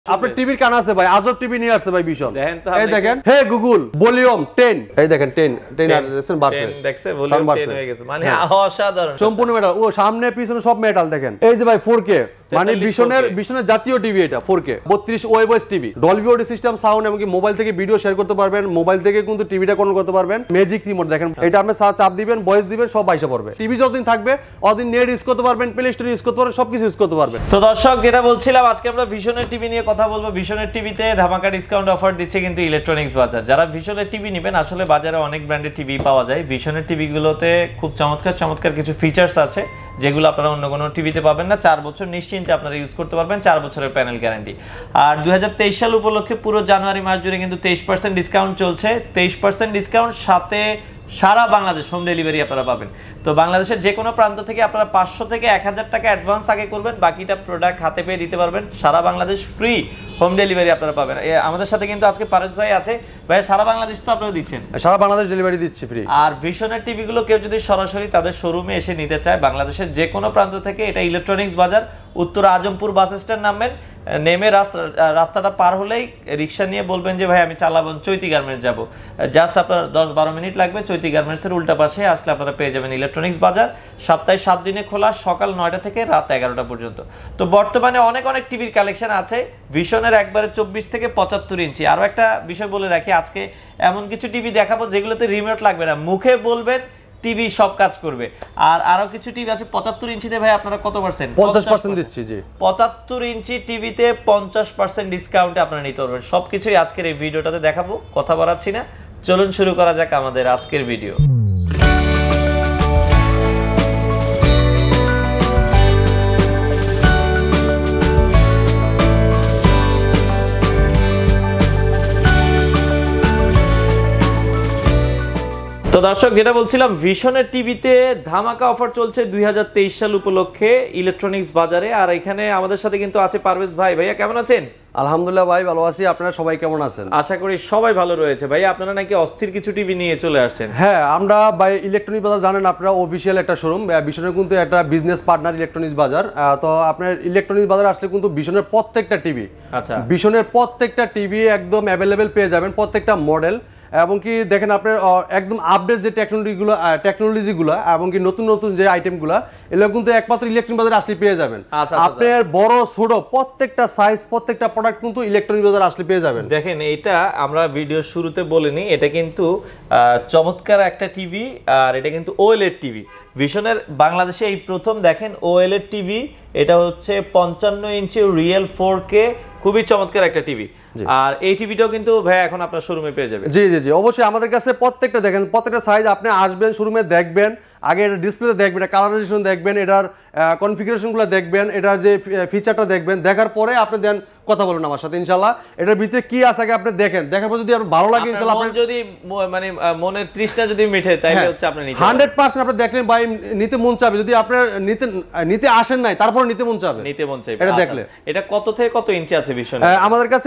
আপনার টিভির কান আছে ভাই, আজব টিভি নিয়ে আসছে ভাই ভীষণ। এই দেখেন, হে গুগল ভলিউম 10, এই দেখেন 10 আর দেখছেন বাড়ছে, 10 দেখছে ভলিউম 10 হয়ে গেছে, মানে অসাধারণ সম্পূর্ণ মেটাল, ও সামনে পিছনে সব মেটাল। দেখেন এই যে ভাই 4K, মানে ভীষণের জাতীয় টিভি এটা 4K 32 ওয়েবস TV, Dolby audio system sound, এবং কি মোবাইল থেকে ভিডিও শেয়ার করতে পারবেন, মোবাইল থেকে কিন্তু টিভিটা কন্ট্রোল করতে পারবেন। ম্যাজিক রিমোট দেখেন, এটা আপনি চাপ দিবেন, ভয়েস দিবেন, সব আইসা পড়বে। টিভি যতদিন থাকবে অতদিন নেট ইউজ করতে পারবেন, প্লে স্টোর ইউজ করতে পারবেন, সবকিছু ইউজ করতে পারবেন। তো দর্শক, যেটা বলছিলাম, আজকে আমরা ভিশনের টিভি নিয়ে কথা বলবো। ভিশনের টিভিতে ধামাকা ডিসকাউন্ট অফার দিচ্ছে কিন্তু ইলেকট্রনিক্স বাজার। যারা ভিশনের টিভি নেবেন, আসলে বাজারে অনেক ব্র্যান্ডের টিভি পাওয়া যায়, ভিশনের টিভিগুলোতে খুব চমৎকার কিছু ফিচার্স আছে যেগুলো আপনারা অন্য কোনো টিভিতে পাবেন না। 4 বছর নিশ্চিন্তে আপনারা ইউজ করতে পারবেন, 4 বছরের প্যানেল গ্যারান্টি। আর 2023 সাল উপলক্ষে পুরো জানুয়ারি মাস জুড়ে কিন্তু 23% ডিসকাউন্ট চলছে। 23% ডিসকাউন্ট, সাথে সারা বাংলাদেশ হোম ডেলিভারি আপনারা পাবেন। তো বাংলাদেশের যে কোনো প্রান্ত থেকে আপনারা 500 থেকে 1000 টাকা অ্যাডভান্স আগে করবেন, বাকিটা প্রোডাক্ট হাতে পেয়ে দিতে পারবেন। সারা বাংলাদেশ ফ্রি হোম ডেলিভারি আপনারা পাবেন। আমাদের সাথে কিন্তু আজকে পারেশ ভাই আছে। ভাই, সারা বাংলাদেশ তো আপনারা দিচ্ছেন? সারা বাংলাদেশ ডেলিভারি দিচ্ছি ফ্রি। আর ভিশনের টিভিগুলো কেউ যদি সরাসরি তাদের শোরুমে এসে নিতে চায়, বাংলাদেশের যে কোনো প্রান্ত থেকে, এটা ইলেকট্রনিক্স বাজার, উত্তর আজমপুর বাস স্ট্যান্ড নামবেন, নেমে রাস্তাটা পার হলেই রিক্সা নিয়ে বলবেন যে ভাই আমি চালাবন চৈতি গার্মেন্টস যাব। জাস্ট আপনার 10-12 মিনিট লাগবে। চৈতি গার্মেন্টসের উল্টা পাশে আসলে আপনারা পেয়ে যাবেন ইলেকট্রনিক্স বাজার। সপ্তাহে 7 দিনে খোলা, সকাল 9টা থেকে রাত 11টা পর্যন্ত। তো বর্তমানে অনেক টিভির কালেকশন আছে ভিশনের, একবারে 24 থেকে 75 ইঞ্চি। আরও একটা বিষয় বলে রাখি, আজকে এমন কিছু টিভি দেখাবো যেগুলোতে রিমোট লাগবে না, মুখে বলবেন টিভি সব কাজ করবে। আর আরো কিছু টিভি আছে 75 ইঞ্চিতে। ভাই, আপনারা কত পার্সেন্ট? 50% দিচ্ছি জি। 75 ইঞ্চি টিভিতে 50% ডিসকাউন্টে আপনারা নিতে পারবেন। সবকিছুই আজকের এই ভিডিওটাতে দেখাবো, কথা বাড়াচ্ছি না, চলুন শুরু করা যাক আমাদের আজকের ভিডিও। তো দর্শক, যেটা বলছিলাম, ভিশনের টিভিতে ধামাকা অফার চলছে 2023 সাল উপলক্ষে ইলেকট্রনিক্স বাজারে। আর এখানে আমাদের সাথে কিন্তু আছে পারভেজ ভাই। ভাইয়া, কেমন আছেন? আলহামদুলিল্লাহ ভাই, ভালো আছি। আপনারা সবাই কেমন আছেন? আশা করি সবাই ভালো রয়েছে। ভাই, আপনারা নাকি অস্থির কিছু টিভি নিয়ে চলে আসছেন? হ্যাঁ, আমরা ভাই ইলেকট্রনিক্স বাজার জানেন আপনারা, অফিসিয়াল একটা শোরুম। ভিশনের কিন্তু একটা বিজনেস পার্টনার ইলেকট্রনিক্স বাজার। তো আপনার ইলেকট্রনিক্স বাজার আসলে কিন্তু ভিশনের প্রত্যেকটা টিভি, আচ্ছা, ভিশনের প্রত্যেকটা টিভি একদম অ্যাভেলেবেল পেয়ে যাবেন, প্রত্যেকটা মডেল। এবং কি দেখেন, আপনার একদম আপডেট যে টেকনোলজিগুলো এবং কি নতুন যে আইটেমগুলো, এগুলো কিন্তু একমাত্র ইলেকট্রনিক বাজারে আসলে পেয়ে যাবেন। আপনার বড় ছোট প্রত্যেকটা সাইজ, প্রত্যেকটা প্রোডাক্ট কিন্তু ইলেকট্রনিক বাজারে আসলে পেয়ে যাবেন। দেখেন, এটা আমরা ভিডিওর শুরুতে বলিনি, এটা কিন্তু চমৎকার একটা টিভি। আর এটা কিন্তু ওএলইডি টিভি, ভিশনের বাংলাদেশে এই প্রথম। দেখেন, ওএলইডি টিভি, এটা হচ্ছে 55 ইঞ্চি রিয়েল 4K, খুবই চমৎকার একটা টিভি। আর এই টিভিটাও কিন্তু ভাই এখন আপনার শোরুমে পেয়ে যাবেন। জি জি জি, অবশ্যই আমাদের কাছে প্রত্যেকটা দেখেন, প্রত্যেকটা সাইজ আপনি আসবেন শোরুমে দেখবেন, আগে এটা ডিসপ্লেতে দেখবেন, কালারাইজেশন দেখবেন, এটার কনফিগারেশনগুলো দেখবেন, এটার যে ফিচারটা দেখবেন, দেখার পরে আপনি দেন কথা বলুন আমার সাথে। ইনশাআল্লাহ এটার ভিতরে কি আছে আগে আপনি দেখেন, দেখার পর যদি আপনার ভালো লাগে, ইনশাআল্লাহ আপনি যদি মানে মনের তৃষ্ণা যদি মিটে, তাহলে হচ্ছে আপনি নিতে 100% আপনি দেখলেন ভাই নিতে মন চাবে। যদি আপনি নিতে আসেন নাই, তারপর নিতে মন চাবে, এটা দেখলে। এটা কত থেকে কত ইঞ্চি আছে ভিশনে? আমাদের কাছে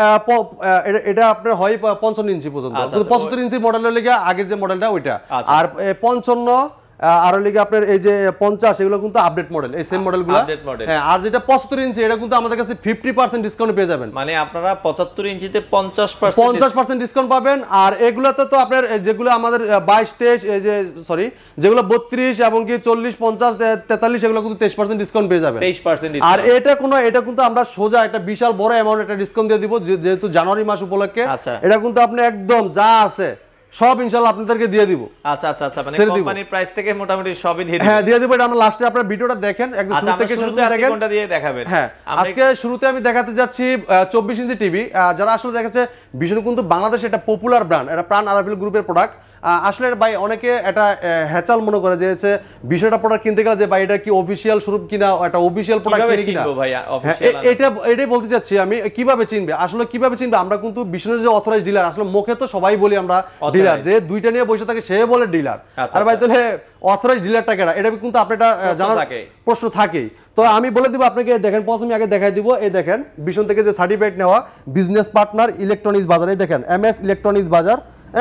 এটা আপনার হয় 55 ইঞ্চি পর্যন্ত। 75 ইঞ্চি মডেলের লেগে আগের যে মডেলটা ওইটা, আর 55 আর লিগে আপনার এই যে 50, এগুলো কিন্তু আপডেট মডেল, এই সেম মডেলগুলো। হ্যাঁ, আর যেটা 75 ইঞ্চি, এটা কিন্তু আমাদের কাছে 50% ডিসকাউন্ট পেয়ে যাবেন। মানে আপনারা 75 ইঞ্চিতে 50% ডিসকাউন্ট পাবেন। আর এগুলোতে তো আপনার যেগুলো আমাদের 22, 23, এই যে সরি, যেগুলো 32 এবং কি 40, 50, 43, এগুলো কিন্তু 23% ডিসকাউন্ট পেয়ে যাবেন। 23%। আর এটা কিন্তু আমরা সোজা একটা বিশাল বড় অ্যামাউন্ট একটা ডিসকাউন্ট দিয়ে দিব, যেহেতু জানুয়ারি মাস উপলক্ষে। এটা কিন্তু আপনি একদম যা আছে সব ইনশাআল্লাহ আপনাদেরকে দিয়ে দিব। আচ্ছা, মানে কোম্পানির প্রাইস থেকে মোটামুটি সবই দিয়ে দিব। হ্যাঁ, দিয়ে দিব। এটা আমরা লাস্টে আপনারা ভিডিওটা দেখেন, একদম শুরু থেকে দেখেন কোনটা দিয়ে দেখাবেন। হ্যাঁ, আজকে শুরুতে আমি দেখাতে যাচ্ছি 24 ইঞ্চি টিভি। যারা আসলে দেখাচ্ছে, ভিশন কিন্তু বাংলাদেশে একটা পপুলার ব্র্যান্ড, এটা প্রাণ আরাবিল গ্রুপের প্রোডাক্ট। আসলে ভাই অনেকে এটা হ্যাচাল মনে করে যে বিষয়টা প্রোডাক্ট কিনতে গেলে যে ভাই এটা কি অফিশিয়াল শোরুম কিনা, একটা অফিশিয়াল প্রোডাক্ট কিনা, এটাই বলতে চাচ্ছি আমি। কিভাবে চিনবে, আসলে কিভাবে চিনবে? আমরা কিন্তু ভিশনের যে অথরাইজড ডিলার, আসলে মুখে তো সবাই বলি আমরা ডিলার, যে দুইটা নিয়ে বসে থাকে সে বলে ডিলার। আর ভাই তাহলে অথরাইজড ডিলারটা কেনা, এটা কিন্তু আপনার জানার প্রশ্ন থাকেই। তো আমি বলে দিব আপনাকে। দেখেন, প্রথমে আগে দেখাই দিব, এই দেখেন ভিশন থেকে যে সার্টিফিকেট নেওয়া বিজনেস পার্টনার ইলেকট্রনিক্স বাজার, এই দেখেন MS ইলেকট্রনিক্স বাজার। হ্যাঁ,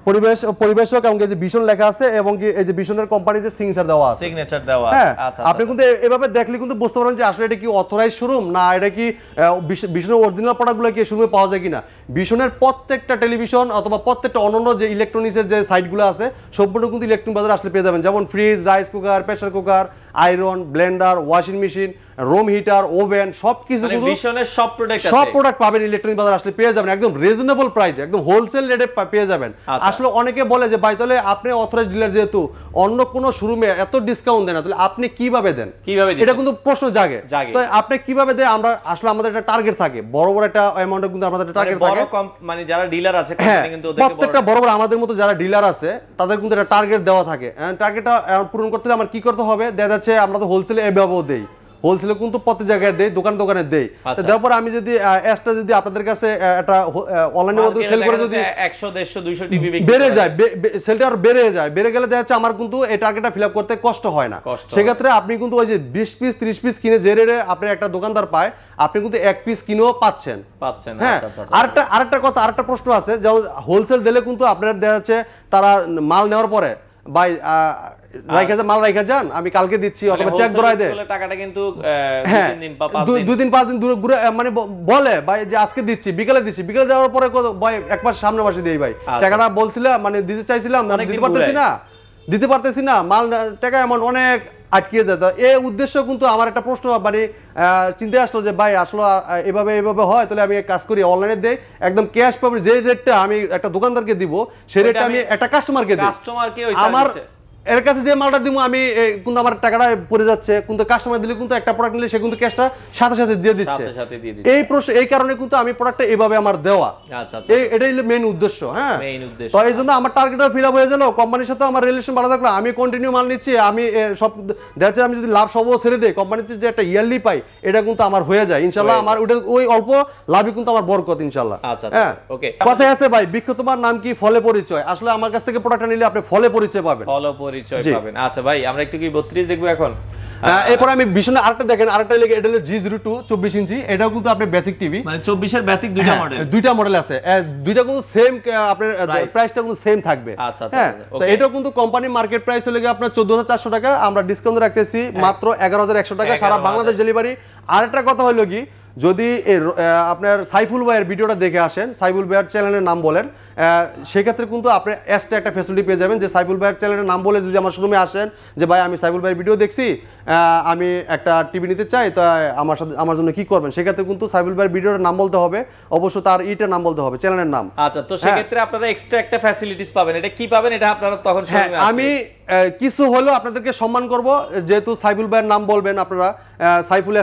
পরিবেশক এবং যে ভীষণ লেখা আছে এবং কি এই যে ভীষণের কোম্পানি যে সিগনেচার দেওয়া আছে, হ্যাঁ আপনি কিন্তু এভাবে দেখলে কিন্তু বুঝতে পারবেন যে আসলে এটা কি অথরাইজ শোরুম না এটা কি ভীষণের অরিজিনাল প্রোডাক্টগুলো কি শোরুমে পাওয়া যায় কিনা। ভীষণের প্রত্যেকটা টেলিভিশন অথবা প্রত্যেকটা অন্যান্য যে ইলেকট্রনিক্সের যে সাইটগুলো আছে সম্পূর্ণ কিন্তু ইলেকট্রনিক বাজারে আসলে পেয়ে যাবেন, যেমন fridge, rice cooker, pressure cooker, iron, blender, washing machine, room heater, oven সবকিছু কিন্তু ভীষণের সব প্রোডাক্ট পাবেন ইলেকট্রনিক বাজারে আসলে পেয়ে যাবেন একদম রিজনেবল প্রাইসে, একদম হোলসেল রেটে পেয়ে যাবেন। আসলে অনেকে বলে যে ভাই তাহলে আপনি অথরাইজড ডিলার যেহেতু অন্য কোনো শোরুমে এত ডিসকাউন্ট দেন না তাহলে আপনি কিভাবে দেন, এটা কিন্তু প্রশ্ন জাগে। তো আপনি কিভাবে দেন, আমরা আসলে আমাদের একটা টার্গেট থাকে, বড় বড় একটা অ্যামাউন্টে কিন্তু আমাদের একটা টার্গেট থাকে, মানে যারা ডিলার আছে কোম্পানি কিন্তু ওদেরকে প্রত্যেকটা বড় বড় আমাদের মতো যারা ডিলার আছে তাদের কিন্তু একটা টার্গেট দেওয়া থাকে। টার্গেটটা পূরণ করতে হলে আমার কি করতে হবে, দেখা যাচ্ছে আমরা তো হোলসেলে এভাবেও দেই, হোলসেলে কিন্তু প্রত্যেক জায়গায় দেই, দোকানে দোকানে দেই। তারপর আমি যদি এসটা যদি আপনাদের কাছে একটা অনলাইনের মধ্যে সেল করে যদি 100 150 200 টিভি বেড়ে যায়, সেলটা আর বেড়ে যায়, বেড়ে গেলে দেখা যাচ্ছে আমার কিন্তু এই টার্গেটটা ফিল আপ করতে কষ্ট হয় না। সেক্ষেত্রে আপনি কিন্তু ওই যে 20 পিস 30 পিস কিনে যে রেটে আপনি একটা দোকানদার পায় আপনি কিন্তু এক পিস কিনেও পাচ্ছেন। হ্যাঁ, আরেকটা প্রশ্ন আছে, যেমন হোলসেল দিলে কিন্তু আপনার দেখা যাচ্ছে তারা মাল নেওয়ার পরে ভাই মাল রাইখা যান আমি কালকে দিচ্ছি অথবা চেক ধরায় দেয়, টাকাটা কিন্তু 2-3-5 দিন দূরে মানে বলে ভাই যে আজকে দিচ্ছি বিকেলে দিচ্ছি, বিকেলে দেওয়ার পরে ভাই এক মাস সামনে মাসে দিই ভাই টাকাটা বলছিলাম মানে দিতে চাইছিলাম দিতে পারতেছি না মাল টাকা এমন অনেক আটকিয়ে যেত। এই উদ্দেশ্য কিন্তু আমার একটা প্রশ্ন মানে চিন্তা আসলো যে ভাই আসলে এভাবে হয় তাহলে আমি কাজ করি অনলাইনে দেই একদম ক্যাশ পাবো, যে রেটটা আমি একটা দোকানদারকে দিব সেই রেটটা আমি একটা কাস্টমারকে দিই, আমার এর কাছে যে মালটা দিব আমি কিন্তু আমার টাকাটা পড়ে যাচ্ছে, কিন্তু কাস্টমার দিলে কিন্তু একটা প্রোডাক্ট নিলে সে কিন্তু ক্যাশটা সাথে সাথে দিয়ে দিচ্ছে। এই কারণে কিন্তু আমি প্রোডাক্টটা এইভাবে আমার দেওয়া, এটাই হলো মেইন উদ্দেশ্য। হ্যাঁ, তো এই জন্য আমার টার্গেটটা ফিল আপ হয়ে গেল, কোম্পানির সাথে আমার রিলেশন ভালো থাকলো, আমি কন্টিনিউ মাল নিচ্ছি, আমি সব দেখছি আমি যদি লাভ সব ছেড়ে দিই কোম্পানিতে যে একটা ইয়ারলি পাই এটা কিন্তু আমার হয়ে যায় ইনশাল্লাহ, আমার ওটা ওই অল্প লাভই কিন্তু আমার বরকত ইনশাল্লাহ। হ্যাঁ, কথাই আছে ভাই বৃক্ষ তোমার নাম কি ফলে পরিচয়, আসলে আমার কাছ থেকে প্রোডাক্টটা নিলে আপনি ফলে পরিচয় পাবেন, পাবেন। আচ্ছা ভাই আমরা একটু কি 32 দেখবো এখন, এরপর আমি ভীষণ আরেকটা দেখেন, আরেকটা লেগে এটা হলো G02 24 ইঞ্চি, এটাও কিন্তু আপনি বেসিক টিভি মানে 24 এর বেসিক দুইটা মডেল আছে, দুইটা কিন্তু সেম আপনার প্রাইসটা কিন্তু সেম থাকবে। হ্যাঁ, তো এটাও কিন্তু কোম্পানি মার্কেট প্রাইস হলো আপনার 14400 টাকা, আমরা ডিসকাউন্ট রাখতেছি মাত্র 11100 টাকা সারা বাংলাদেশ ডেলিভারি। আরেকটা কথা হলো কি, যদি আপনার সাইফুল ভাইয়ের ভিডিওটা দেখে আসেন, সাইফুল ভাইয়ের চ্যানেলের নাম বলেন, সেক্ষেত্রে কিন্তু আপনি এক্সট্রা একটা ফ্যাসিলিটি পেয়ে যাবেন, যে সাইফুল ভাইয়ের চ্যানেলের নাম বলে যদি আমার শোরুমে আসেন যে ভাই আমি সাইফুল ভাইয়ের ভিডিও দেখছি আমি একটা টিভি নিতে চাই, তো আমার জন্য কি করবেন, সেক্ষেত্রে কিন্তু সাইফুল ভাইয়ের ভিডিওর নাম বলতে হবে, অবশ্য তার ইটার নাম বলতে হবে, চ্যানেলের নাম। আচ্ছা, তো সেক্ষেত্রে আপনারা এক্সট্রা একটা ফ্যাসিলিটিস পাবেন, এটা কি পাবেন এটা আপনারা তখন শোরুমে আসবেন। আমি কিছু হলো আপনাদেরকে সম্মান করব, যেহেতু সাইফুল ভাইয়ের নাম বলবেন আপনারা, সাইফুল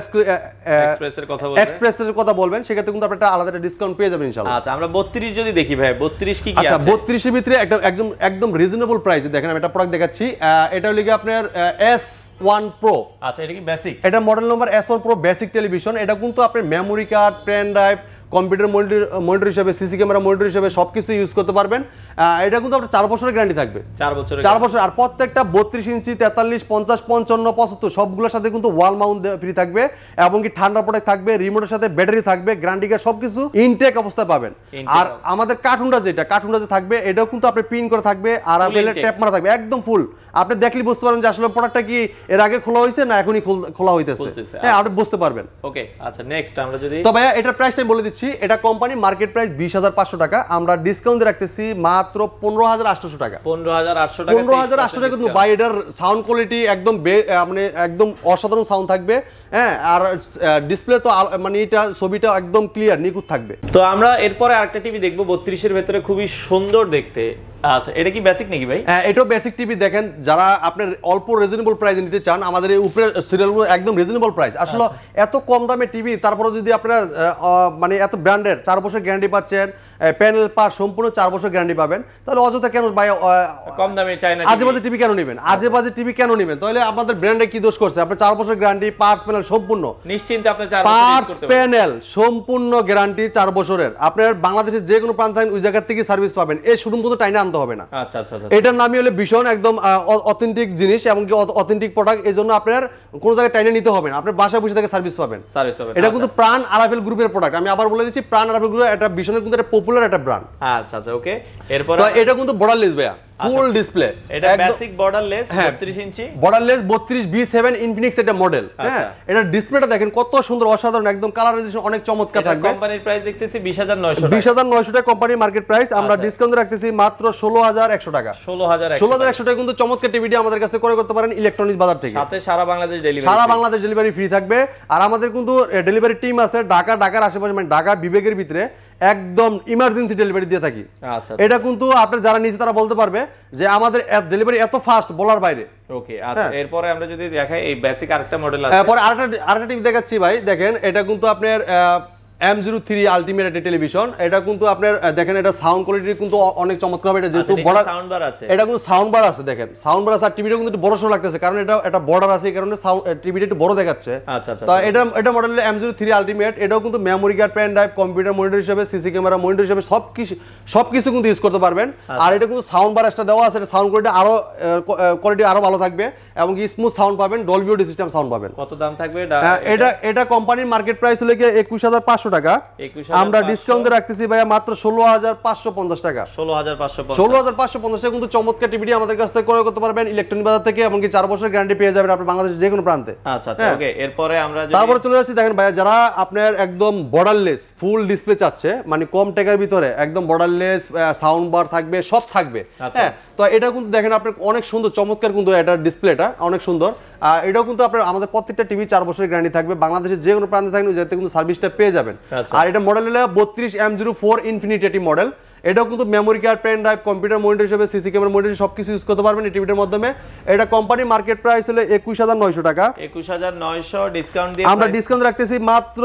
এক্সপ্রেসের কথা বলবেন, সেক্ষেত্রে কিন্তু আপনারা আলাদা একটা ডিসকাউন্ট পেয়ে যাবেন ইনশাআল্লাহ। আচ্ছা, আমরা 32 যদি দেখি ভাই, 32 কি আছে? আচ্ছা, 32 এর ভিতরে একদম রিজনেবল প্রাইসে দেখেন আমি একটা প্রোডাক্ট দেখাচ্ছি, এটা হলো কি আপনার S1 Pro। আচ্ছা, এটা কি বেসিক? এটা model number S1 Pro basic television, এটা কিন্তু আপনার memory card, pen drive, computer monitor হিসেবে, সিসি ক্যামেরা মনিটর হিসেবে সবকিছু ইউজ করতে পারবেন। এটা কিন্তু আপনার 4 বছরের গ্যারান্টি থাকবে, 4 বছর। আর প্রত্যেকটা 32 ইঞ্চি 43 50 55 75 সবগুলোর সাথে কিন্তু ওয়াল মাউন্ট ফ্রি থাকবে, এবং কি ঠান্ডা প্রোটেক্ট থাকবে, রিমোটের সাথে ব্যাটারি থাকবে, গ্যারান্টি কার্ড সবকিছু ইনটেক অবস্থায় পাবেন। আর আমাদের কার্টুনটা যে থাকবে এটাও কিন্তু আপনি পিন করে থাকবে, আর আপনি ট্যাপ মারা থাকবে একদম ফুল, আপনি দেখলে বুঝতে পারবেন যে আসলে প্রোডাক্টটা কি এর আগে খোলা হয়েছে না এখনই খোলা হইতেছে। হ্যাঁ, আপনি বুঝতে পারবেন। ওকে, আচ্ছা নেক্সট আমরা যদি, তো ভাইয়া এটার প্রাইসটা বলে দিচ্ছি, এটা কোম্পানি মার্কেট প্রাইস 20500 টাকা, আমরা ডিসকাউন্ট রাখতেছি মাত্র 15800 টাকা। 15800 টাকা, 15800 টাকা কিন্তু ভাই এটার সাউন্ড কোয়ালিটি একদম মানে একদম অসাধারণ সাউন্ড থাকবে। হ্যাঁ, আর ডিসপ্লে তো মানে এটা ছবিটা একদম ক্লিয়ার নিখুঁত থাকবে। তো আমরা এরপরে আরেকটা টিভি দেখবো 32 এর ভিতরে, খুবই সুন্দর দেখতে। আচ্ছা, এটা কি বেসিক নাকি ভাই? হ্যাঁ, এটাও বেসিক টিভি। দেখেন যারা আপনার অল্প রিজনেবল প্রাইসে নিতে চান, আমাদের এই উপরে সিরিয়ালগুলো একদম রিজনেবল প্রাইস। আসলে এত কম দামে টিভি, তারপরে যদি আপনারা মানে এত ব্র্যান্ডের 4 বছর গ্যারান্টি পাচ্ছেন, প্যানেল পার সম্পূর্ণ 4 বছর গ্যারান্টি পাবেন, তাহলে অযথা কেন ভাই কম দামে চাই না আজেবাজে টিভি কেন নেবেন? আজেবাজে টিভি কেন নেবেন? তাহলে আপনাদের ব্র্যান্ডে কি দোষ করছে? আপনি 4 বছর গ্যারান্টি, পার্টস প্যানেল সম্পূর্ণ নিশ্চিন্তে আপনি 4 বছর ইউজ করতে পারবেন। প্যানেল সম্পূর্ণ গ্যারান্টি 4 বছরের, আপনার বাংলাদেশের যে কোনো প্রান্ত ওই জায়গা থেকে সার্ভিস পাবেন। এই শোরুম কিন্তু টাইনা আনতে হবে না। আচ্ছা আচ্ছা আচ্ছা, এটার নামই হলো ভীষণ একদম অথেন্টিক জিনিস এবং কি অথেন্টিক প্রোডাক্ট, এই জন্য আপনার কোনো জায়গায় টাইনে নিতে হবে না, আপনার বাসায় বসে থেকে সার্ভিস পাবেন। এটা কিন্তু প্রাণ আরাফেল গ্রুপের প্রোডাক্ট, আমি আবার বলে দিচ্ছি প্রাণ আরাফেল গ্রুপ এটা ভীষণের কিন্তু একটা পপুলার একটা ব্র্যান্ড। আচ্ছা আচ্ছা ওকে। এরপর এটা কিন্তু বর্ডারলেস ভাইয়া, ফুল ডিসপ্লে, এটা basic borderless 32 inch, borderless 32 B7 Infinix এটা মডেল। হ্যাঁ, এটা ডিসপ্লেটা দেখেন কত সুন্দর, অসাধারণ, একদম কালারাইজেশন অনেক চমৎকার থাকবে। কোম্পানির প্রাইস দেখতেছি 20900 টাকা, 20900 টাকা কোম্পানি মার্কেট প্রাইস, আমরা ডিসকাউন্ট রাখতেছি মাত্র 16100 টাকা। 16100 টাকা কিন্তু চমৎকার টিভিটি আমাদের কাছে ক্রয় করতে পারেন ইলেকট্রনিক্স বাজার থেকে, সাথে সারা বাংলাদেশ ডেলিভারি, সারা বাংলাদেশ ডেলিভারি ফ্রি থাকবে। আর আমাদের কিন্তু ডেলিভারি টিম আছে ঢাকার আশেপাশে, মানে ঢাকা বিবেকের ভিতরে একদম ইমার্জেন্সি ডেলিভারি দিয়ে থাকি। আচ্ছা, এটা কিন্তু আপনারা যারা নিচে তারা বলতে পারবে যে আমাদের ডেলিভারি এত ফাস্ট, বলার বাইরে। ওকে আচ্ছা, এরপরে আমরা যদি দেখাই এই বেসিক আরেকটা মডেল আছে, পরে আরেকটা টিভি দেখাচ্ছি ভাই, দেখেন এটা কিন্তু আপনার M03 আলটিমেট একটা টেলিভিশন। এটা কিন্তু আপনার দেখেন এটা সাউন্ড কোয়ালিটি কিন্তু অনেক চমৎকার হবে, এটা যেহেতু বড় সাউন্ড বার আছে, এটা কিন্তু সাউন্ড বার আছে, দেখেন সাউন্ড বার আছে, আর টিভিটা কিন্তু একটু বড় সরো লাগতেছে কারণ এটা বর্ডার আছে, এই কারণে টিভিটা একটু বড় দেখাচ্ছে। আচ্ছা আচ্ছা, তো এটা মডেল M03 আলটিমেট। এটাও কিন্তু memory card, pen drive, computer monitor হিসেবে, সিসি ক্যামেরা মনিটর হিসেবে সবকিছু কিন্তু ইউজ করতে পারবেন। আর এটা কিন্তু সাউন্ড বার একটা দেওয়া আছে, এটা সাউন্ড কোয়ালিটি আরো ভালো থাকবে এবং কি স্মুথ সাউন্ড পাবেন, ডলবি অডিও সিস্টেম সাউন্ড পাবেন। কত দাম থাকবে এটা কোম্পানির মার্কেট প্রাইস হলো 21500 টাকা, আমরা ডিসকাউন্টে রাখতেছি ভাইয়া মাত্র 16550 টাকা। 16550 টাকা কিন্তু চমৎকার টিভিটি আমাদের কাছ থেকে ক্রয় করতে পারবেন ইলেকট্রনিক বাজার থেকে, এবং কি 4 বছরের গ্যারান্টি পেয়ে যাবেন আপনি বাংলাদেশের যে কোনো প্রান্তে। আচ্ছা আচ্ছা ওকে। এরপরে আমরা তারপরে চলে যাচ্ছি, দেখেন ভাইয়া যারা আপনার একদম বর্ডারলেস ফুল ডিসপ্লে চাচ্ছে, মানে কম টাকার ভিতরে একদম বর্ডারলেস, সাউন্ড বার থাকবে, সব থাকবে। হ্যাঁ, তো এটা কিন্তু দেখেন আপনার অনেক সুন্দর চমৎকার কিন্তু এটা ডিসপ্লেটা অনেক সুন্দর। এটাও কিন্তু আপনার আমাদের প্রত্যেকটা টিভি 4 বছরের গ্যারান্টি থাকবে, বাংলাদেশের যে কোনো প্রান্তে থাকবেন যাতে কিন্তু সার্ভিসটা পেয়ে যাবেন। আর এটা মডেল হলো 32 M04 ইনফিনিটি মডেল। এটাও কিন্তু memory card, pen drive, computer monitor হিসেবে, সিসি ক্যামেরা মনিটর সবকিছু ইউজ করতে পারবেন এই টিভিটার মাধ্যমে। এটা কোম্পানি মার্কেট প্রাইস হলো 21900 টাকা, 21900 ডিসকাউন্ট দিয়ে আমরা ডিসকাউন্ট রাখতেছি মাত্র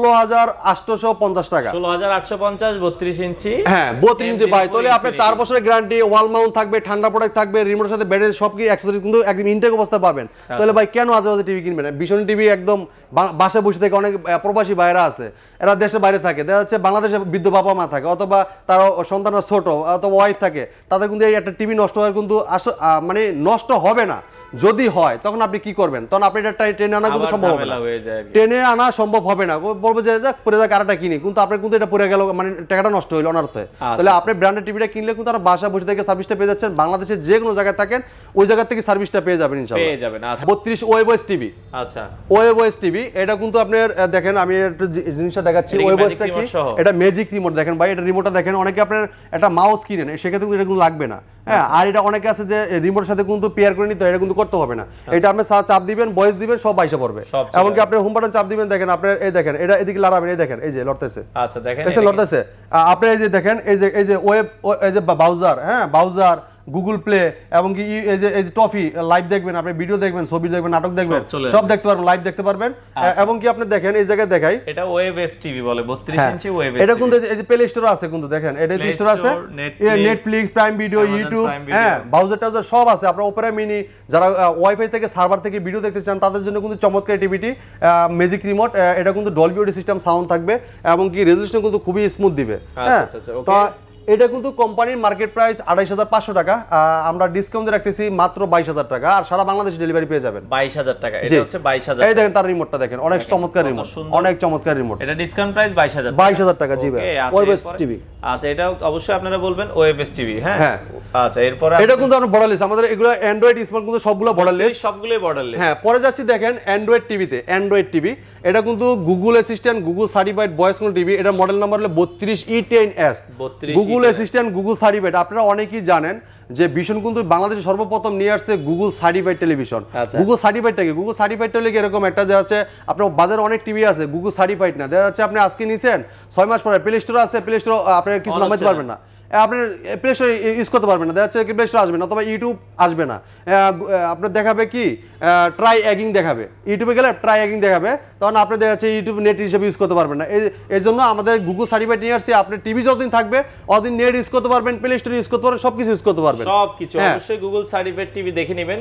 16850 টাকা। 16850 32 ইঞ্চি, হ্যাঁ 32 ইঞ্চি ভাই, তাহলে আপনি 4 বছরের গ্যারান্টি, ওয়াল মাউন্ট থাকবে, ঠান্ডা প্রোডাক্ট থাকবে, রিমোটের সাথে ব্যাটারি সবকিছু অ্যাকসেসরিজ কিন্তু একদম ইনটেক অবস্থা পাবেন। তাহলে ভাই কেন আজে টিভি কিনবেন? ভীষণ টিভি একদম বাসায় বসে থেকে, অনেক প্রবাসী ভাইরা আছে, এরা দেশের বাইরে থাকে, দেখা যাচ্ছে বাংলাদেশে বৃদ্ধ বাবা মা থাকে, অথবা তার সন্তানরা ছোট, অথবা ওয়াইফ থাকে, তাদের কিন্তু এই একটা টিভি নষ্ট হওয়ার কিন্তু মানে নষ্ট হবে না, যদি হয় তখন আপনি কি করবেন? তখন আপনি এটা টেনে আনা কিন্তু সম্ভব হবে না, টেনে আনা সম্ভব হবে না, বলবো যে যাক পরে যাক আরেকটা কিনি, কিন্তু আপনার কিন্তু এটা পড়ে গেল, মানে টাকাটা নষ্ট হইল অনার্থে। তাহলে আপনি ব্র্যান্ডের টিভিটা কিনলে কিন্তু আর বাসা বসে থেকে সার্ভিসটা পেয়ে যাচ্ছেন, বাংলাদেশের যে কোনো জায়গায় থাকেন ওই জায়গা থেকে সার্ভিসটা পেয়ে যাবেন ইনশাআল্লাহ, পেয়ে যাবেন। আচ্ছা 32 ওয়েবওয়েস টিভি, আচ্ছা ওয়েবওয়েস টিভি, এটা কিন্তু আপনার দেখেন আমি একটা জিনিসটা দেখাচ্ছি, ওয়েবওয়েসটা কি, এটা ম্যাজিক রিমোট। দেখেন ভাই এটা রিমোটটা দেখেন, অনেকে আপনার একটা মাউস কিনেন সেক্ষেত্রে কিন্তু এটা কিন্তু লাগবে না। হ্যাঁ, আর এটা অনেকে আছে যে রিমোটের সাথে কিন্তু পেয়ার করে নিতে হয়, এটা কিন্তু করতে হবে না। এটা আপনি চাপ দিবেন, ভয়েস দিবেন, সব বাইসা পড়বে। এমনকি আপনি হোম বাটন চাপ দিবেন, দেখেন আপনার এই দেখেন এটা এদিকে লড়াবেন, এই দেখেন এই যে লড়তেছে, আচ্ছা দেখেন লড়তেছে। আপনি এই যে দেখেন এই যে ওয়েব, এই যে ব্রাউজার, হ্যাঁ ব্রাউজার, গুগল প্লে, এবং কি এই যে টফি লাইভ দেখবেন, আপনি ভিডিও দেখবেন, ছবি দেখবেন, নাটক দেখবেন, সব দেখতে পারবেন, লাইভ দেখতে পারবেন। এবং কি আপনি দেখেন এই জায়গায় দেখাই, এটা ওয়েবএস টিভি বলে, 32 ইঞ্চি ওয়েবএস, এটা কিন্তু এই যে প্লে স্টোর আছে কিন্তু, দেখেন এটা প্লে স্টোর আছে, নেটফ্লিক্স, প্রাইম ভিডিও, ইউটিউব, হ্যাঁ ব্রাউজার টাউজার সব আছে। আপনার ওপেরা মিনি, যারা ওয়াইফাই থেকে সার্ভার থেকে ভিডিও দেখতে চান তাদের জন্য কিন্তু চমৎকার টিভিটি, ম্যাজিক রিমোট। এটা কিন্তু ডলবি অডিও সিস্টেম সাউন্ড থাকবে, এবং কি রেজোলিউশন কিন্তু খুবই স্মুথ দিবে। হ্যাঁ, তো এটা কিন্তু কোম্পানির মার্কেট প্রাইস 28500 টাকা, আমরা ডিসকাউন্টে রাখতেছি মাত্র 22000 টাকা, আর সারা বাংলাদেশে ডেলিভারি পেয়ে যাবেন। 22000 টাকা, এটা হচ্ছে 22000। এই দেখেন তার রিমোটটা দেখেন, অনেক চমৎকার রিমোট, অনেক চমৎকার রিমোট। এটা ডিসকাউন্ট প্রাইস 22000 টাকা। জি ভাই, ওয়েবএস টিভি। আচ্ছা, এটা অবশ্যই আপনারা বলবেন ওয়েবএস টিভি। হ্যাঁ, আচ্ছা এরপর এটা কিন্তু আমরা বর্ডারলেস, আমাদের এগুলো অ্যান্ড্রয়েড স্মার্ট কিন্তু সবগুলো বর্ডারলেস, সবগুলোই বর্ডারলেস। হ্যাঁ, পরে যাচ্ছি দেখেন অ্যান্ড্রয়েড টিভিতে, অ্যান্ড্রয়েড টিভি, এটা কিন্তু Google assistant, Google certified voice call TV. এটা মডেল নাম্বার হলো 32E10S, Google assistant, Google certified. আপনারা অনেকেই জানেন যে ভীষণ কিন্তু বাংলাদেশে সর্বপ্রথম নিয়ে আসছে গুগল সার্টিফাইড টেলিভিশন। গুগল সার্টিফাইডটাকে, গুগল সার্টিফাইডটা হলে এরকম একটা দেওয়া আছে, আপনার বাজারে অনেক টিভি আছে গুগল সার্টিফাইড না, দেখা যাচ্ছে আপনি আজকে নিছেন 6 মাস পরে প্লে স্টোর আছে, প্লে স্টোর আপনার কিছু নামাতে পারবেন না, আপনি প্লে স্টোর ইউজ করতে পারবেন না, দেখা যাচ্ছে প্লে স্টোর আসবে না, অথবা ইউটিউব আসবে না, আপনার দেখাবে কি ট্রাই অ্যাগিং দেখাবে, ইউটিউবে গেলে ট্রাই অ্যাগিং দেখাবে, তখন আপনি দেখা যাচ্ছে ইউটিউব নেট হিসেবে ইউজ করতে পারবেন না। এই জন্য আমাদের গুগল সার্টিফাইড নিয়ে আসছে, আপনি টিভি যতদিন থাকবে অতদিন নেট ইউজ করতে পারবেন, প্লে স্টোর ইউজ করতে পারবেন, সবকিছু ইউজ করতে পারবেন, সবকিছু। অবশ্যই গুগল সার্টিফাইড টিভি দেখে নেবেন।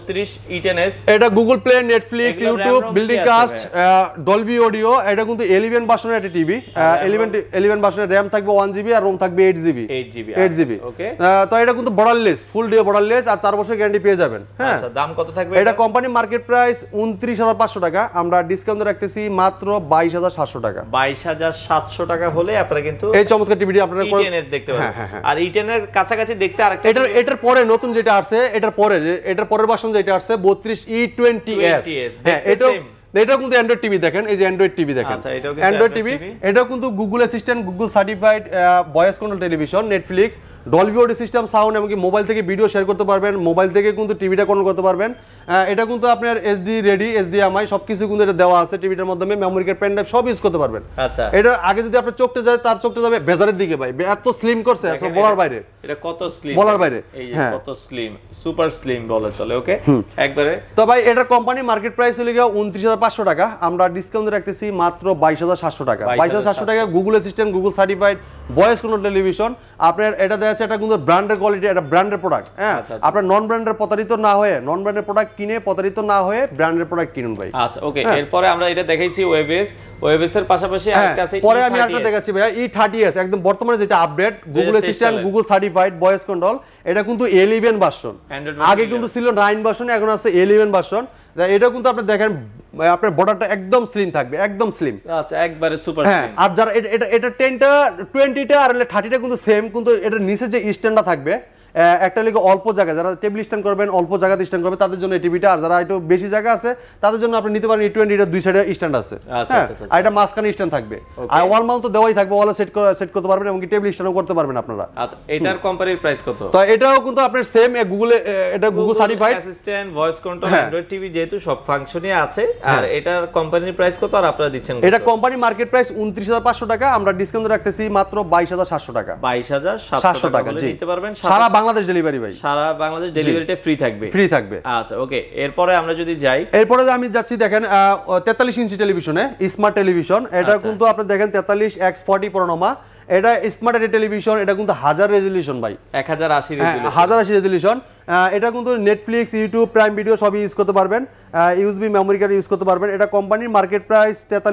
32E10S, এটা Google play, Netflix, YouTube, built in cast, Dolby audio. এটা কিন্তু 11 ভার্সনের একটা টিভি, 11 ভার্সনের র‍্যাম থাকবে 1GB আর রোম থাকবে 8GB। 8GB ওকে। তো এটা কিন্তু বর্ডারলেস, ফুল ডে বর্ডারলেস, আর 4 বছর গ্যারান্টি পেয়ে যাবেন। হ্যাঁ, আচ্ছা, দাম কত থাকবে? এটা কোম্পানি মার্কেট প্রাইস 29500 টাকা, আমরা ডিসকাউন্ট রাখতেছি মাত্র 22700 টাকা। 22700 টাকা হলে আপনারা কিন্তু এই চমৎকার টিভিটি আপনারা E10s দেখতে পাবেন। আর E10 এর কাছাকাছি দেখতে আরেকটা এটার পরে নতুন যেটা আসছে, এটার পরের ভার্সন যেটা আসছে 32E20s, হ্যাঁ এটা কিন্তু অ্যান্ড্রয়েড টিভি দেখেন, এই যে অ্যান্ড্রয়েড টিভি দেখেন, অ্যান্ড্রয়েড টিভি। এটা কিন্তু Google assistant, Google certified voice control television, Netflix, Dolby audio system sound, এমনকি মোবাইল থেকে ভিডিও শেয়ার করতে পারবেন, মোবাইল থেকে কিন্তু টিভিটা কন্ট্রোল করতে পারবেন। এটা কিন্তু আপনার এসডি রেডি, HDMI সবকিছু কিন্তু এটা দেওয়া আছে টিভিটার মাধ্যমে, মেমোরি কার্ড, পেন ড্রাইভ সব ইউজ করতে পারবেন। আচ্ছা, এটা আগে যদি আপনার চোখটা যায়, তার চোখটা যাবে বেজারের দিকে ভাই, এত স্লিম করছে আসলে বলার বাইরে। এটা কত স্লিম, বলার বাইরে, এই যে কত স্লিম, সুপার স্লিম বলে চলে। ওকে, একবারে। তো ভাই এটার কোম্পানি মার্কেট প্রাইস হলো 29500 টাকা, আমরা ডিসকাউন্ট রাখতেছি মাত্র 22700 টাকা। 22700 টাকা Google assistant, Google certified voice control television. আপনার এটা দেওয়া আছে, এটা কিন্তু ব্র্যান্ডের কোয়ালিটি, এটা ব্র্যান্ডের প্রোডাক্ট। হ্যাঁ, আপনার নন ব্র্যান্ডের প্রতারিত না হয়ে, নন ব্র্যান্ডের প্রোডাক্ট কিনে প্রতারিত না হয়ে ব্র্যান্ডের প্রোডাক্ট কিনুন ভাই। আচ্ছা, ওকে। এরপরে আমরা এটা দেখাইছি ওয়েবএস এর পাশাপাশি আরেকটা আছে, পরে আমি আরেকটা দেখাচ্ছি ভাই, E30s, একদম বর্তমানে যেটা update, Google assistant, Google certified voice control. এটা কিন্তু 11 ভার্সন, আগে কিন্তু ছিল 9 ভার্সন, এখন আছে 11 ভার্সন। এটা কিন্তু আপনি দেখেন, আপনার বর্ডারটা একদম স্লিম থাকবে, একদম স্লিম। আচ্ছা, একবারে সুপার স্লিম। আর যারা এটা 10টা 20টা আর 30টা কিন্তু সেম, কিন্তু এটার নিচে যে স্ট্যান্ডটা থাকবে, একটা লিখে অল্প জায়গা, যারা টেবিল স্ট্যান্ড করবেন, অল্প জায়গাতে স্ট্যান্ড করবে, তাদের জন্য এই টিভিটা। আর যারা একটু বেশি জায়গা আছে, তাদের জন্য আপনি নিতে পারেন E20, এটা দুই সাইডে স্ট্যান্ড আছে। আর এটা মাঝখানে স্ট্যান্ড থাকবে, আর ওয়াল মাউন্ট তো দেওয়াই থাকবে, ওয়ালে সেট করতে পারবেন, এবং টেবিল স্ট্যান্ডও করতে পারবেন আপনারা। আচ্ছা, এটার কোম্পানির প্রাইস কত? তো এটাও কিন্তু আপনার সেম, গুগল, এটা Google certified assistant, voice control, android TV, যেহেতু সব ফাংশনই আছে। আর এটার কোম্পানির প্রাইস কত আর আপনারা দিচ্ছেন? এটা কোম্পানি মার্কেট প্রাইস 29500 টাকা, আমরা ডিসকাউন্ট রাখতেছি মাত্র 22700 টাকা। 22700 টাকা নিতে পারবেন, সারা বাংলাদেশ ডেলিভারি ভাই, সারা বাংলাদেশ ডেলিভারিটা ফ্রি থাকবে। আচ্ছা, ওকে। এরপরে আমরা যদি যাই, এরপরে আমি যাচ্ছি দেখেন 43 ইঞ্চি টেলিভিশনে, স্মার্ট টেলিভিশন। এটা কিন্তু আপনি দেখেন 43x40 পরনোমা, এটা স্মার্ট টেলিভিশন। এটা কিন্তু 1000 রেজোলিউশন ভাই, 1080 রেজোলিউশন, 1080 রেজোলিউশন। এটা কিন্তু নেটফ্লিক্স, ইউটিউব, প্রাইম ভিডিও সবই ইউজ করতে পারবেন, ইউএসবি মেমোরি কার্ড ইউজ করতে পারবেন। এটা কোম্পানির মার্কেট প্রাইস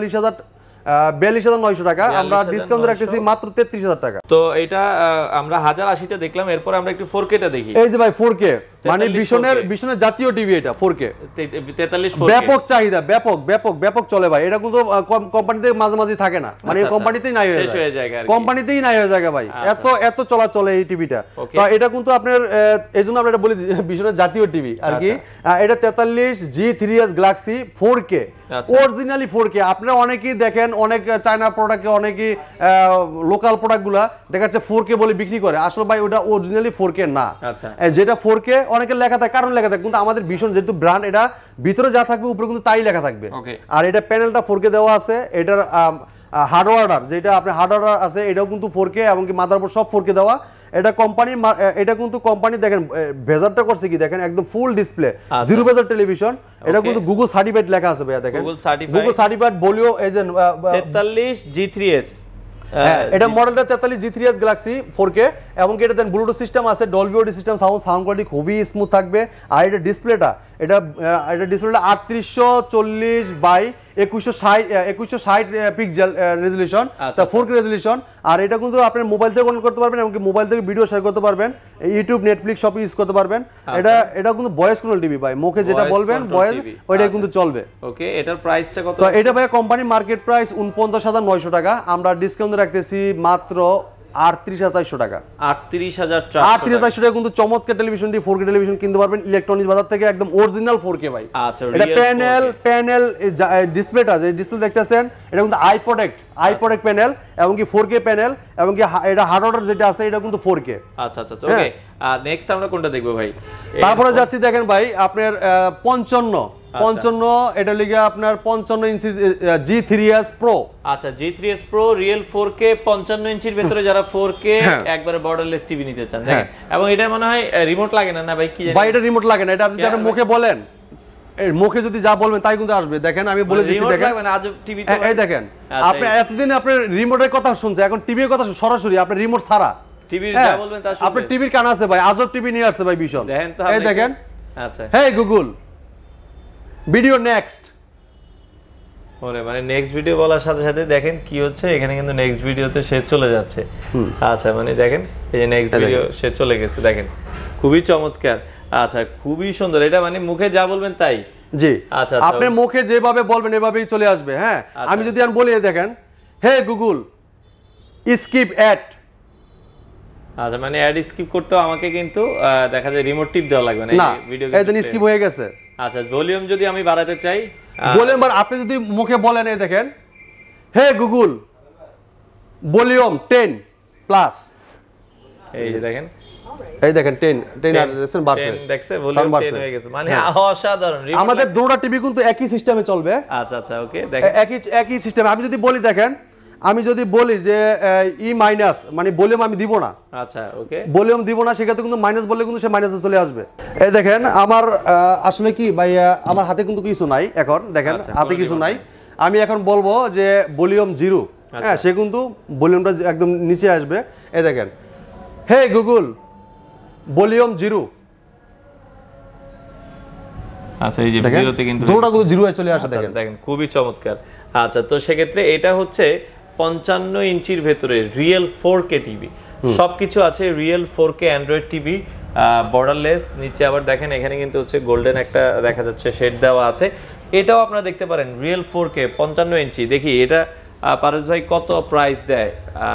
42900 টাকা, আমরা ডিসকাউন্ট রাখতেছি মাত্র 33000 টাকা। তো এটা আমরা 1080টা দেখলাম, এরপর আমরা একটু 4K টা দেখি। এই যে ভাই 4K, মানে ভীষণের জাতীয় টিভি, এটা 4K 43 ব্যাপক চাহিদা, ব্যাপক চলে ভাই। এটা কিন্তু কোম্পানিতে মাঝে মাঝে থাকে না, মানে কোম্পানিতেই নাই হয়ে যায়, কোম্পানিতেই নাই হয়ে যায় ভাই, এত চলে এই টিভিটা। তো এটা কিন্তু আপনার, এইজন্য আমরা এটা বলি ভীষণের জাতীয় টিভি আর কি। এটা 43 G3s Galaxy 4K, originally 4K। আপনারা অনেকেই দেখেন, অনেক চায়না প্রোডাক্টে, অনেকেই লোকাল প্রোডাক্টগুলা দেখা যাচ্ছে 4K বলে বিক্রি করে, আসলে ভাই ওটা অরিজিনালি 4K না। যেটা 4K অনেকের লেখা থাকে, কারণ লেখা থাকে, কিন্তু আমাদের ভীষণ যেহেতু ব্র্যান্ড, এটা ভিতরে যা থাকবে উপরে কিন্তু তাই লেখা থাকবে। আর এটা প্যানেলটা 4K দেওয়া আছে, এটার হার্ডওয়্যার যেটা আপনার হার্ডওয়্যার আছে, এটাও কিন্তু 4K, এমনকি মাদারবোর্ড সব 4K দেওয়া। এটা কোম্পানির, এটা কিন্তু কোম্পানি দেখেন ভেজারটা করছে কি দেখেন, একদম full display, zero bezel television. এটা কিন্তু গুগল সার্টিফাইড লেখা আছে ভাইয়া, দেখেন গুগল সার্টিফাইড বলিও, এই যে 43 G3s, এটা মডেলটা 43 G3s গ্যালাক্সি 4K, এবং এটা দেন ব্লুটুথ সিস্টেম আছে, Dolby audio system, sound quality খুবই স্মুথ থাকবে। আর এটা ডিসপ্লেটা, এটা ডিসপ্লেটা 3840 by 2160 pixel resolution, 4K resolution. আর এটা কিন্তু আপনি মোবাইল থেকে কন্ট্রোল করতে পারবেন, এমনকি মোবাইল থেকে ভিডিও শেয়ার করতে পারবেন, ইউটিউব, নেটফ্লিক্স সব ইউজ করতে পারবেন। এটা কিন্তু ভয়েস কন্ট্রোল টিভি ভাই, মুখে যেটা বলবেন ভয়েস, ওইটাই কিন্তু চলবে। ওকে, এটার প্রাইসটা কত? তো এটা ভাই কোম্পানি মার্কেট প্রাইস 49900 টাকা, আমরা ডিসকাউন্ট রাখতেছি মাত্র 38400 টাকা। 38400 টাকা কিন্তু চমৎকার টেলিভিশনটি 4K টেলিভিশন কিনতে পারবেন ইলেকট্রনিক্স বাজার থেকে, একদম অরিজিনাল 4K ভাই। আচ্ছা, এটা প্যানেল ডিসপ্লেটা যে ডিসপ্লে দেখতেছেন, এটা কিন্তু আই প্রোটেক্ট প্যানেল, এবং কি 4K প্যানেল, এবং কি এটা হার্ডওয়্যার যেটা আছে, এটা কিন্তু 4K। আচ্ছা, ওকে। আর নেক্সট আমরা কোনটা দেখব ভাই? তারপরে যাচ্ছি দেখেন ভাই, আপনার 55, এটা লিগে আপনার 55 ইঞ্চি G3s Pro। আচ্ছা, G3s Pro রিয়েল 4K 55 ইঞ্চির ভিতরে যারা 4K একবারে বর্ডারলেস টিভি নিতে চান, দেখেন। এবং এটা মনে হয় রিমোট লাগে না, না ভাই? কি জানি ভাই, এটা রিমোট লাগে না, এটা আপনি যখন মুখে বলেন, মুখে যদি যা বলবেন তাই কিন্তু আসবে। দেখেন আমি বলে দিচ্ছি, দেখেন এই দেখেন, আপনি এতদিন আপনার রিমোটের কথা শুনছে, এখন টিভির কথা সরাসরি, আপনার রিমোট ছাড়া টিভির যা বলবেন তা শুনবেন। আপনার টিভির কান আছে ভাই, আজব টিভি নিয়ে আসছে ভাই ভীষণ, এই দেখেন। আচ্ছা, হেই গুগল ভিডিও নেক্সট, ওরে মানে নেক্সট ভিডিও বলার সাথে সাথে দেখেন কি হচ্ছে এখানে কিন্তু নেক্সট ভিডিওতে সে চলে যাচ্ছে আচ্ছা মানে দেখেন এই যে নেক্সট ভিডিও সে চলে গেছে দেখেন খুবই চমৎকার আচ্ছা খুবই সুন্দর এটা মানে মুখে যা বলবেন তাই জি আচ্ছা আপনি মুখে যেভাবে বলবেন এভাবেই চলে আসবে হ্যাঁ আমি যদি আমি বলি দেখেন হে গুগল স্কিপ অ্যাড আচ্ছা মানে অ্যাড স্কিপ করতেও আমাকে কিন্তু দেখা যায় রিমোট টিপ দেওয়া লাগবে না ভিডিও একদম স্কিপ হয়ে গেছে আচ্ছা ভলিউম যদি আমি বাড়াতে চাই ভলিউম আপনি যদি মুখে বলেন এই দেখেন হে গুগল ভলিউম 10 প্লাস এই যে দেখেন এই দেখেন 10 আর দেখছেন বাড়ছে দেখছে ভলিউম 10 হয়ে গেছে মানে অসাধারণ আমাদের দুটো টিভি কিন্তু একই সিস্টেমে চলবে আচ্ছা আচ্ছা ওকে দেখেন একই সিস্টেম আমি যদি বলি দেখেন আমি যদি বলি যে ই মাইনাস মানে ভলিউম আমি দিব না আচ্ছা ওকে ভলিউম দিব না সেক্ষেত্রে কিন্তু মাইনাস বললে কিন্তু সে মাইনাসে চলে আসবে এই দেখেন আমার আসলে কি ভাই আমার হাতে কিন্তু কিছু নাই এখন দেখেন হাতে কিছু নাই আমি এখন বলবো যে ভলিউম 0 হ্যাঁ সে কিন্তু ভলিউমটা একদম নিচে আসবে এই দেখেন হে গুগল ভলিউম 0 আচ্ছা এই যে 0 তে কিন্তু দুটোটা কিন্তু 0 এ চলে আসে দেখেন দেখেন খুবই চমৎকার আচ্ছা তো সেক্ষেত্রে এটা হচ্ছে 55 ইঞ্চির ভেতরে রিয়েল 4K টিভি সবকিছু আছে real 4K Android TV borderless নিচে আবার দেখেন এখানে কিন্তু হচ্ছে গোল্ডেন একটা দেখা যাচ্ছে শেড দেওয়া আছে এটাও আপনারা দেখতে পারেন রিয়েল 4K 55 ইঞ্চি দেখি এটা পারস ভাই কত প্রাইস দেয়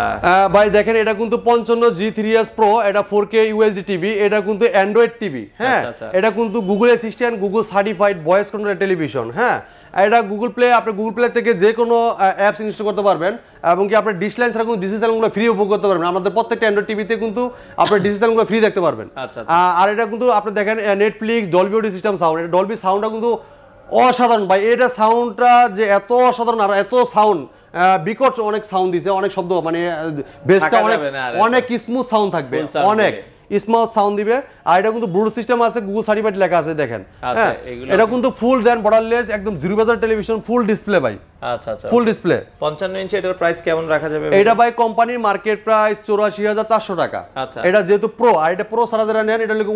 ভাই দেখেন এটা কিন্তু 55 G3s Pro এটা 4K UHD টিভি এটা কিন্তু অ্যান্ড্রয়েড টিভি হ্যাঁ এটা কিন্তু Google assistant Google certified voice control television হ্যাঁ এটা গুগল প্লে আপনি গুগল প্লে থেকে যে কোনো অ্যাপস ইনস্টল করতে পারবেন এবং কি আপনি ডিশ লাইন ছাড়া কিন্তু ডিজি চ্যানেলগুলো ফ্রি উপভোগ করতে পারবেন আমাদের প্রত্যেকটা অ্যান্ড্রয়েড টিভিতে কিন্তু আপনি ডিজি চ্যানেলগুলো ফ্রি দেখতে পারবেন আর এটা কিন্তু আপনি দেখেন Netflix Dolby audio system sound এটা ডলবি সাউন্ডটা কিন্তু অসাধারণ ভাই এটা সাউন্ডটা যে এত অসাধারণ আর এত সাউন্ড বিকট অনেক সাউন্ড দিছে অনেক শব্দ মানে বেসটা অনেক স্মুথ সাউন্ড থাকবে অনেক স্মুথ সাউন্ড দিবে আর এটা কিন্তু ব্লুটুথ সিস্টেম আছে গুগল সার্টিফাইড লেখা আছে দেখেন হ্যাঁ এটা কিন্তু ফুল দেন বর্ডারলেস একদম 0 বাজার টেলিভিশন ফুল ডিসপ্লে ভাই আচ্ছা আচ্ছা ফুল ডিসপ্লে 55 ইঞ্চি এটার প্রাইস কেমন রাখা যাবে এটা ভাই কোম্পানির মার্কেট প্রাইস 84400 টাকা আচ্ছা এটা যেহেতু প্রো আর এটা প্রো সারা যারা নেন এটা লাগে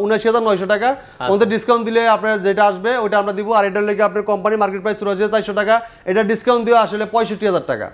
79900 টাকা ওদের ডিসকাউন্ট দিলে আপনার যেটা আসবে ওটা আমরা দিব আর এটা লাগে আপনার কোম্পানি মার্কেট প্রাইস 84400 টাকা এটা ডিসকাউন্ট দিয়ে আসলে 65000 টাকা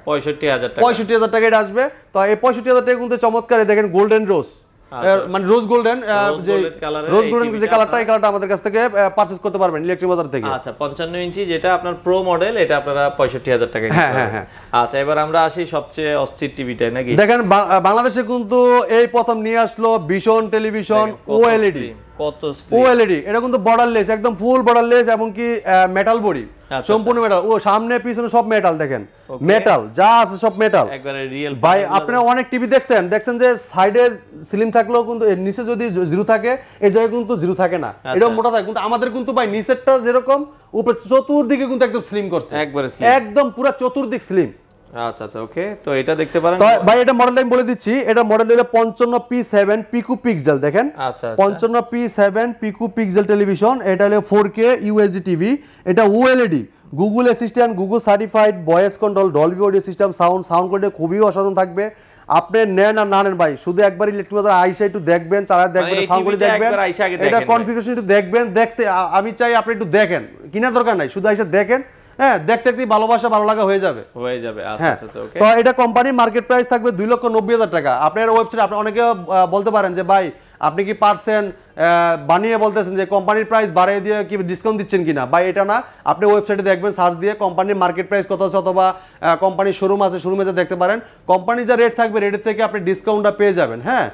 65000 টাকা এটা আসবে তো এই 65000 টাকা কিন্তু চমৎকার দেখেন গোল্ডেন রোজ মানে রোজ গোল্ডেন যে রোজ গোল্ডেন যে কালারটা এই কালারটা আমাদের কাছ থেকে পারচেজ করতে পারবেন ইলেকট্রিক বাজার থেকে আচ্ছা 55 ইঞ্চি যেটা আপনার প্রো মডেল এটা আপনারা 65000 টাকা কিনতে পারবেন হ্যাঁ আচ্ছা এবার আমরা আসি সবচেয়ে অস্থির টিভিটা নাকি দেখেন বাংলাদেশে কিন্তু এই প্রথম নিয়ে আসলো ভিশন টেলিভিশন OLED কত OLED এটা কিন্তু বর্ডারলেস একদম ফুল বর্ডারলেস এবং কি মেটাল বডি সম্পূর্ণ মেটাল ও সামনে পিছনে সব মেটাল দেখেন মেটাল যা আছে সব মেটাল একবারে রিয়েল ভাই আপনারা অনেক টিভি দেখছেন যে সাইডে সিলিং থাকলেও কিন্তু এর নিচে যদি 0 থাকে এই জায়গায় কিন্তু 0 থাকে না এটা মোটা থাকে কিন্তু আমাদের কিন্তু ভাই নিচেরটা যেরকম উপরে চতুর্দিকে কিন্তু একদম স্লিম করছে একবারে স্লিম একদম পুরো চতুর্দিক স্লিম আচ্ছা আচ্ছা ওকে তো এটা দেখতে পারেন তো ভাই এটা মডেল আমি বলে দিচ্ছি এটা মডেল হলো 55P7 পিকো পিক্সেল দেখেন আচ্ছা 55P7 পিকো পিক্সেল টেলিভিশন এটা হলো 4K UHD টিভি এটা OLED Google assistant Google certified voice control Dolby audio system sound quality খুবই অসাধারণ থাকবে আপনি নেন আর না নেন ভাই শুধু একবার ইলেকট্রিক বাজার আইসা একটু দেখবেন চালা দেখবেন সাউন্ড কোয়ালিটি দেখবেন এটা কনফিগারেশন একটু দেখবেন দেখতে আমি চাই আপনি একটু দেখেন কিনা দরকার নাই শুধু আইসা দেখেন হ্যাঁ দেখতে দেখতে ভালোবাসা ভালো লাগা হয়ে যাবে আচ্ছা আচ্ছা ওকে তো এটা কোম্পানি মার্কেট প্রাইস থাকবে 2,90,000 টাকা আপনার ওয়েবসাইট আপনি অনেকে বলতে পারেন যে ভাই আপনি কি পারছেন বানিয়ে বলতেছেন যে কোম্পানির প্রাইস বাড়িয়ে দিয়ে কি ডিসকাউন্ট দিচ্ছেন কিনা ভাই এটা না আপনি ওয়েবসাইটে দেখবেন সার্চ দিয়ে কোম্পানির মার্কেট প্রাইস কত আছে অথবা কোম্পানির শোরুম আছে শোরুমে দেখতে পারেন কোম্পানির যা রেট থাকবে রেটের থেকে আপনি ডিসকাউন্টটা পেয়ে যাবেন হ্যাঁ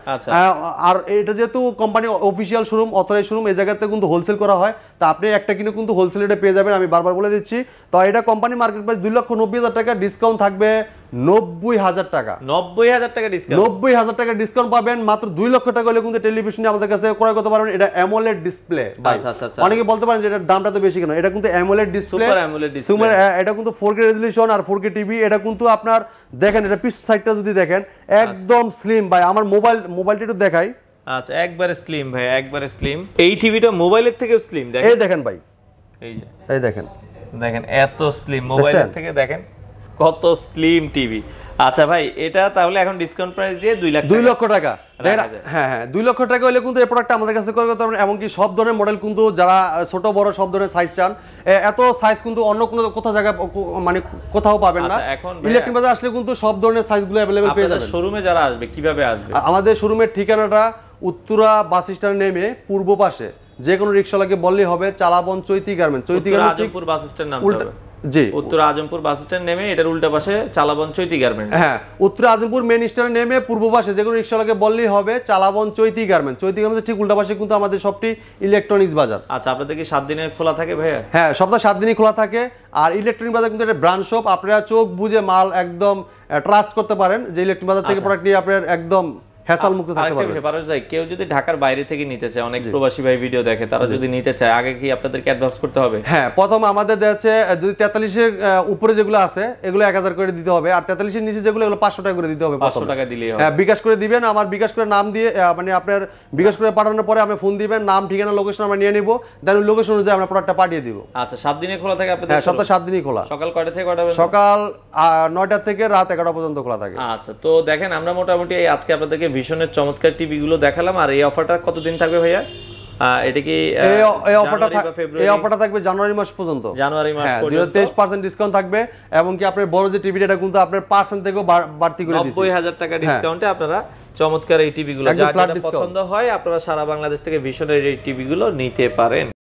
আর এটা যেহেতু company official showroom authorise showroom এই জায়গাতে কিন্তু হোলসেল করা হয় তা আপনি একটা কিনে কিন্তু হোলসেল রেটে পেয়ে যাবেন আমি বারবার বলে দিচ্ছি তো এটা কোম্পানি মার্কেট প্রাইস 2,90,000 টাকা ডিসকাউন্ট থাকবে 90,000 টাকা 90,000 টাকা ডিসকাউন্ট 90,000 টাকা ডিসকাউন্ট পাবেন মাত্র 2 লক্ষ টাকা হলে কিন্তু টেলিভিশনে আমাদের কাছে ক্রয় করতে পারবেন এটা অ্যামোলেড ডিসপ্লে অনেকে বলতে পারেন যে এটা দামটা তো বেশি কেন এটা কিন্তু অ্যামোলেড ডিসপ্লে এটা কিন্তু 4K রেজোলিউশন আর 4K টিভি এটা কিন্তু আপনার দেখেন এটা পিছ সাইডটা যদি দেখেন একদম স্লিম ভাই আমার মোবাইলটা একটু দেখাই আচ্ছা একবারে স্লিম ভাই একবারে স্লিম এই টিভিটা মোবাইলের থেকেও স্লিম দেখেন এই দেখেন ভাই এই দেখেন এত স্লিম মোবাইলের থেকে দেখেন কত স্লিম টিভি আচ্ছা ভাই, এটা তাহলে এখন ডিসকাউন্ট প্রাইস দিয়ে 2 লক্ষ টাকা। হ্যাঁ 2 লক্ষ টাকা হলে কিন্তু এই প্রোডাক্টটা আমাদের কাছে করে করতে পারবেন। এমনকি সব ধরনের মডেল কিন্তু যারা ছোট বড় সব ধরনের সাইজ চান, এত সাইজ কিন্তু অন্য কোনো কোথাও জায়গায় মানে কোথাও পাবেন না। ইলেকট্রনিক বাজার আসলে কিন্তু সব ধরনের সাইজগুলো अवेलेबल পেয়ে যাবেন। শোরুমে যারা আসবে কিভাবে আসবে? আমাদের শোরুমের ঠিকানাটা উত্তরা বাস স্ট্যান্ড নেমে পূর্ব পাশে যে কোনো রিকশাওয়ালাকে বললেই হবে চালাবন Chaiti garments. Chaiti garments Azampur bus stand নামতে হবে। জি, উত্তরা আজমপুর বাস স্ট্যান্ড নেমে এটার উল্টা পাশে চালাবন চৈতি গার্মেন্টস। হ্যাঁ, উত্তরা আজমপুর মেইন স্ট্যান্ড নেমে পূর্ব পাশে যে কোনো রিকশাওয়ালাকে বললেই হবে চালাবন চৈতি গার্মেন্টস। চৈতি গার্মেন্টস ঠিক উল্টা পাশে কিন্তু আমাদের শপটি ইলেকট্রনিক্স বাজার। আচ্ছা, আপনাদের কি 7 দিনে খোলা থাকে ভাইয়া? হ্যাঁ, সপ্তাহে 7 দিনই খোলা থাকে। আর ইলেকট্রনিক বাজার কিন্তু একটা ব্রাঞ্চ শপ, আপনারা চোখ বুঝে মাল একদম ট্রাস্ট করতে পারেন যে ইলেকট্রনিক বাজার থেকে প্রোডাক্ট নিয়ে আপনার একদম হ্যাসেল মুক্ত থাকতে পারবেন। পারো যাই কেউ যদি ঢাকার বাইরে থেকে নিতে চায়, অনেক প্রবাসী ভাই ভিডিও দেখে, তারা যদি নিতে চায় আগে কি আপনাদেরকে অ্যাডভান্স করতে হবে? হ্যাঁ, প্রথম আমাদের দেখাচ্ছে যদি 43 এর উপরে যেগুলো আছে এগুলো 1000 করে দিতে হবে, আর 43 এর নিচে যেগুলো এগুলো 500 টাকা করে দিতে হবে। 500 টাকা দিলেই হবে। হ্যাঁ, বিকাশ করে দিবেন। আমার বিকাশ করে নাম দিয়ে মানে আপনার বিকাশ করে পাঠানোর পরে আপনি ফোন দিবেন, নাম ঠিকানা লোকেশন আমরা নিয়ে নিব, দেন ওই লোকেশন অনুযায়ী আমরা প্রোডাক্টটা পাঠিয়ে দিব। আচ্ছা, 7 দিনে খোলা থাকে আপনাদের? হ্যাঁ, সপ্তাহে 7 দিনই খোলা। সকাল কয়টা থেকে কয়টা পর্যন্ত? সকাল 9টা থেকে রাত 11টা পর্যন্ত খোলা থাকে। আচ্ছা, তো দেখেন আমরা মোটামুটি আজকে আপনাদেরকে ভিশনের চমৎকার টিভি গুলো দেখালাম। আর এই অফারটা কতদিন থাকবে ভাইয়া? এটা কি এই অফারটা থাকবে জানুয়ারি মাস পর্যন্ত। জানুয়ারি মাস পর্যন্ত 23% ডিসকাউন্ট থাকবে, এবং কি আপনার বড় যে টিভিটা এটা কিন্তু আপনার পার্সেন্ট থেকেও বাড়তি করে দিচ্ছি। 90,000 টাকা ডিসকাউন্টে আপনারা চমৎকার এই টিভি গুলো, যারা পছন্দ হয় আপনারা সারা বাংলাদেশ থেকে ভিশনের এই টিভি গুলো নিতে পারেন।